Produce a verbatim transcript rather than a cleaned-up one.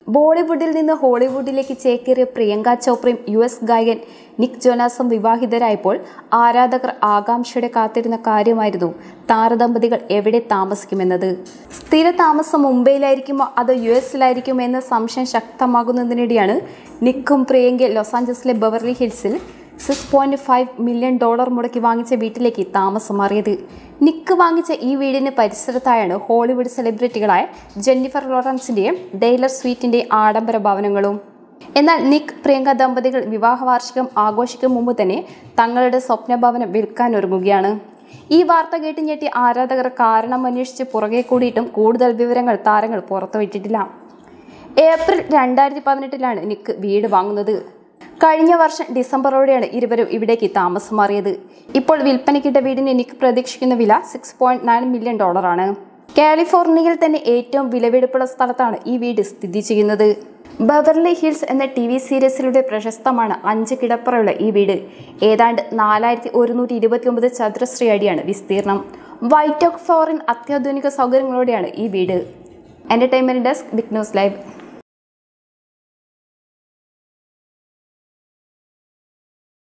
ബോളിവുഡിൽ നിന്ന് ഹോളിവുഡിലേക്ക് ചേക്കേറിയ പ്രിയങ്ക ചോപ്രയും യു എസ് ഗായകൻ നിക് ജോനാസും വിവാഹിതരായപ്പോൾ ആരാധകർ ആകാംക്ഷയോടെ കാത്തിരുന്ന കാര്യമായിരുന്നു താരദമ്പതികൾ എവിടെ താമസിക്കുമെന്നത്. സ്ഥിര താമസം മുംബൈയിലായിരിക്കുമോ അതോ യു എസിലായിരിക്കുമോ എന്ന സംശയം ശക്തമാകുന്നതിനിടെയാണ് നിക്കും പ്രിയങ്ക ലോസ് ആഞ്ചലസിലെ ബെവർലി ഹിൽസിൽ six point five million dollar മുടക്കി വാങ്ങിച്ച വീട്ടിലേക്ക് താമസം മാറിയത്. നിക്ക് വാങ്ങിച്ച ഈ വീടിന് പരിസരത്തായാണ് ഹോളിവുഡ് സെലിബ്രിറ്റികളായ ജെന്നിഫർ ലോറൻസിന്റെയും ടൈലർ സ്വീറ്റിന്റെയും ആഡംബര ഭവനങ്ങളും. എന്നാൽ നിക് പ്രിയങ്ക ദമ്പതികൾ വിവാഹ വാർഷികം ആഘോഷിക്കും മുമ്പ് തന്നെ തങ്ങളുടെ സ്വപ്ന ഭവനം വിൽക്കാനൊരുങ്ങുകയാണ്. ഈ വാർത്ത കേട്ട് ഞെട്ടി ആരാധകർ കാരണം അന്വേഷിച്ച് പുറകെ കൂടിയിട്ടും കൂടുതൽ വിവരങ്ങൾ താരങ്ങൾ പുറത്തുവിട്ടിട്ടില്ല. ഏപ്രിൽ രണ്ടായിരത്തി പതിനെട്ടിലാണ് നിക്ക് വീട് വാങ്ങുന്നത്. കഴിഞ്ഞ വർഷം ഡിസംബറോടെയാണ് ഇരുവരും ഇവിടേക്ക് താമസം മാറിയത്. ഇപ്പോൾ വിൽപ്പനയ്ക്കിട്ട വീടിന് നിക്ക് പ്രതീക്ഷിക്കുന്ന വില സിക്സ് പോയിന്റ് നയൻ മില്യൺ ഡോളറാണ്. കാലിഫോർണിയയിൽ തന്നെ ഏറ്റവും വിലപിടിപ്പുള്ള സ്ഥലത്താണ് ഈ വീട് സ്ഥിതി ചെയ്യുന്നത്. ബെവർലി ഹിൽസ് എന്ന ടി വി സീരീസിലൂടെ പ്രശസ്തമാണ് അഞ്ച് കിടപ്പറയുള്ള ഈ വീട്. ഏതാണ്ട് നാലായിരത്തി ഒരുന്നൂറ്റി ഇരുപത്തി ഒമ്പത് ചതുരശ്ര അടിയാണ് വിസ്തീർണം. വൈറ്റ് ഓക്ക് ഫ്ലോറിൻ അത്യാധുനിക സൗകര്യങ്ങളോടെയാണ് ഈ വീട്. Entertainment desk, big news live.